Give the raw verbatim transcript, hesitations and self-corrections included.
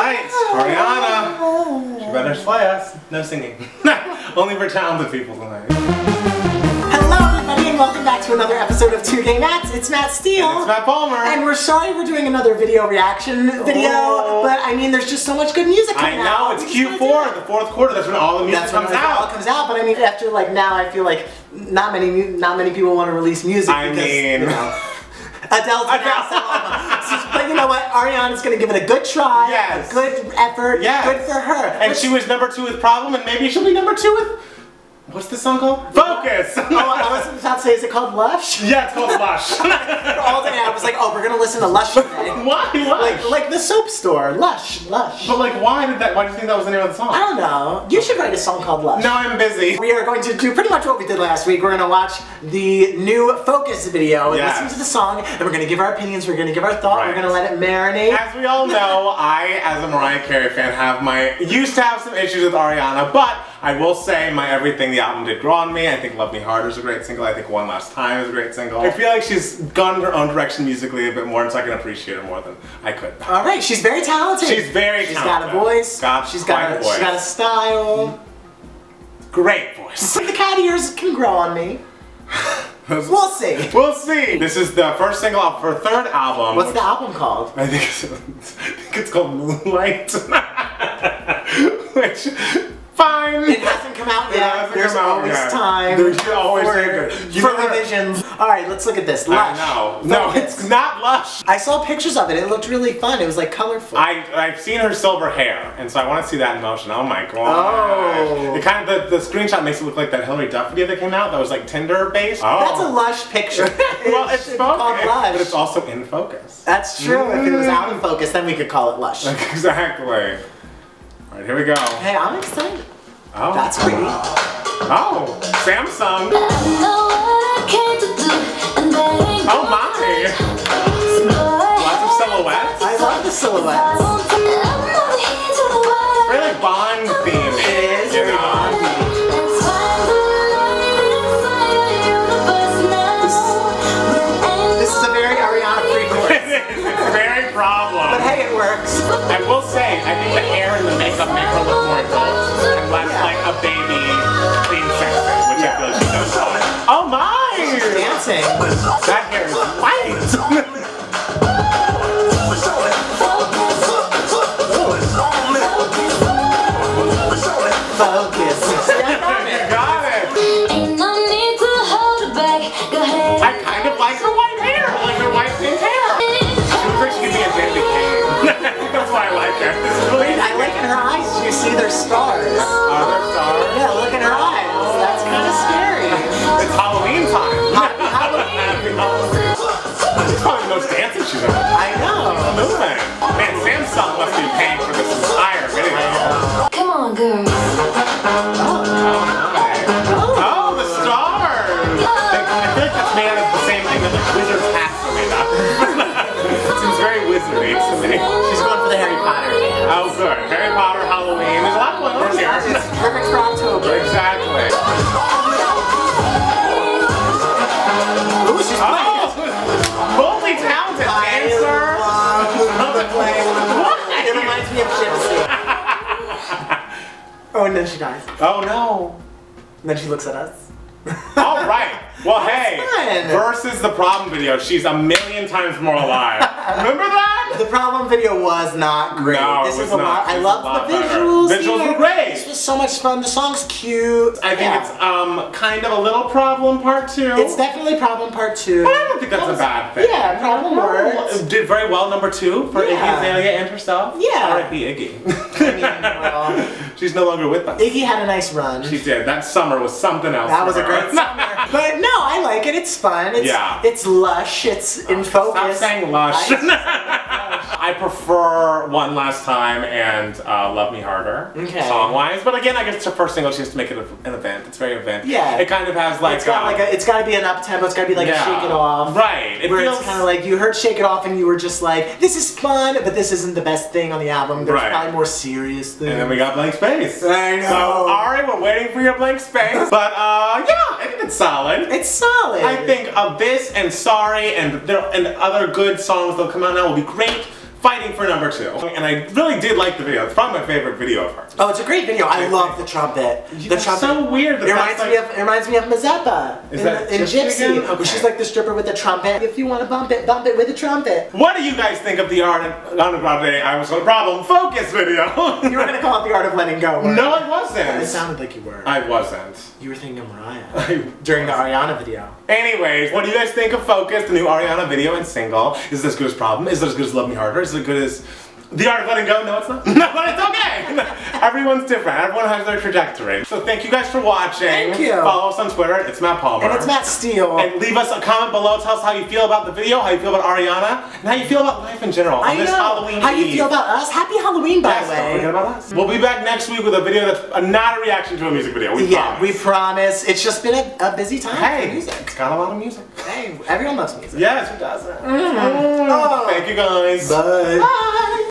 Alright, Ariana. She better slay us. No singing. Only for talented people tonight. Hello everybody and welcome back to another episode of Two Gay Mats. It's Matt Steele. And it's Matt Palmer. And we're sorry we're doing another video reaction video, oh. but I mean there's just so much good music coming out. I know, out. it's Q four, the fourth quarter, that's when all the music that's comes when out. All comes out, but I mean after like now I feel like not many not many people want to release music I because, mean... you know, Adele's Adele. so, but you know what? Ariana's gonna give it a good try, yes. a good effort, yes. good for her. And but she was number two with Problem, and maybe she'll be number two with... What's this song called? Focus! Oh, I was about to say, is it called Lush? Yeah, it's called Lush. All day I was like, oh, we're gonna listen to Lush today. Why Lush? Like, like the soap store, Lush, Lush. But like, why did that? Why do you think that was the name of the song? I don't know. You should write a song called Lush. No, I'm busy. We are going to do pretty much what we did last week. We're gonna watch the new Focus video and yes. listen to the song, and we're gonna give our opinions. We're gonna give our thought. Right. We're gonna let it marinate. As we all know, I, as a Mariah Carey fan, have my used to have some issues with Ariana, but I will say my Everything the album did grow on me. I think Love Me Harder is a great single. I think One Last Time is a great single. I feel like she's gone her own direction musically a bit more, and so I can appreciate her more than I could. All right, she's very talented. She's very she's talented. She's got a voice. God, she's got a, voice. she's got a style. Great voice. The cat ears can grow on me. We'll see. We'll see. This is the first single off her third album. What's the album called? I think it's, I think it's called Moonlight. Which, fine. It hasn't come out yet. Yeah, There's come out always yet. time. There's always for, time. You for know revisions. Alright, let's look at this. Lush. No, no, it's not Lush. I saw pictures of it. It looked really fun. It was like colorful. I, I've seen her silver hair, and so I want to see that in motion. Oh my god. Oh. It kind of, the, the screenshot makes it look like that Hillary Duff video that came out that was like Tinder based. Oh. That's a Lush picture. Well, it's should be focus, called Lush. but it's also in focus. That's true. Mm. If it was out of focus, then we could call it Lush. Exactly. Alright, here we go. Hey, I'm excited. Oh. That's pretty. Oh, Samsung. Oh my. Lots of silhouettes. I love the silhouettes. Very like Bond theme. It is very Bond theme. This is a very Ariana free chorus. It's very problem. But hey, it works. I will say, I think the hair and the makeup make her look more adult and less yeah. like a baby clean sexy, which yeah. I feel like she does well. Oh my! She's dancing. That hair is white. Focus. Step on it. Got it. Ain't no need to hold it back. Go ahead. I kind of like her white hair. I like her white pink hair. She looks like she could be a Dandy Kane. That's why I like her. This is really I like in her eyes. You see their stars. Are there stars? Yeah, look in her eyes. That's kind of scary. It's Halloween time. Happy Halloween. It's probably the most dancing she's ever done. I know. Moving. Man, Samsung must be paying for this entire video. Come on, girl. Oh. Oh, the stars! I feel like that's made out of the same thing that like wizards' hats are made out of. It seems very wizardy to me. She's going for the Harry Potter fans. Oh, good. Harry Potter, Halloween. There's a lot going on here. It's perfect for October. Exactly. Ooh, she's playing. Oh, fully talented dancer. What? It reminds me of Gypsy. Oh, and then she dies. Oh no. And then she looks at us. All right. Well, hey. Fun. Versus the Problem video, she's a million times more alive. Remember that? The Problem video was not great. No, this it was is a not. lot. I It was love a lot the better. visuals. Visuals here. were great. This was so much fun. The song's cute. I think yeah. it's um kind of a little Problem part two. It's definitely Problem part two. But I don't think that's a bad thing. Yeah, Problem works. Did very well number two for Yeah. Iggy Azalea and herself. Yeah. R I P Iggy. I mean, well, she's no longer with us. Iggy had a nice run. She did. That summer was something else. That for was a her. great summer. But no, I like it. It's fun. It's, Yeah. It's lush. It's in focus. Stop saying lush. I, I prefer One Last Time and uh, Love Me Harder, Okay. song-wise. But again, I guess it's her first single. She has to make it an event. It's very event. Yeah. It kind of has like. it's got um, like a, it's got to be an up tempo. It's got to be like yeah. a shake it off. Right. It where feels it's kind of like you heard Shake It Off and you were just like, this is fun, but this isn't the best thing on the album. There's Right. probably more serious things. And then we got Blank Space. I know. So Ari, we're waiting for your Blank Space. But uh, yeah, I think it's solid. It's solid. I think of this and Sorry and there and other good songs that'll come out now will be great fighting for number two. And I really did like the video. It's probably my favorite video of hers. Oh, it's a great video. I love the trumpet. The It's trumpet. so weird. It reminds like, me of it reminds me of Mazeppa Is in, that in Gypsy Gypsy, again? Okay. where she's like the stripper with the trumpet. If you want to bump it, bump it with the trumpet. What do you guys think of the Ariana Grande I Was Gonna Problem Focus video? You were gonna call it the art of letting go. weren't No, you? I wasn't. It sounded like you were. I wasn't. You were thinking of Mariah I during the Ariana video. Anyways, what do you guys think of Focus, the new Ariana video and single? Is it as good as Problem? Is it as good as Love Me Harder? Is it as good as The Art of Letting Go? No, it's not. No, but it's okay. Everyone's different. Everyone has their trajectory. So thank you guys for watching. Thank you. Follow us on Twitter. It's Matt Palmer. And it's Matt Steele. And leave us a comment below. Tell us how you feel about the video, how you feel about Ariana, and how you feel about life in general on I this know. Halloween How you Eve. feel about us? Happy Halloween, by Yes, the don't way. forget about us. We'll be back next week with a video that's uh, not a reaction to a music video. We Yeah, promise. we promise. It's just been a, a busy time Hey, for music. it's got a lot of music. Hey, everyone loves music. Yes, who doesn't? Oh. Thank you guys. Bye. Bye.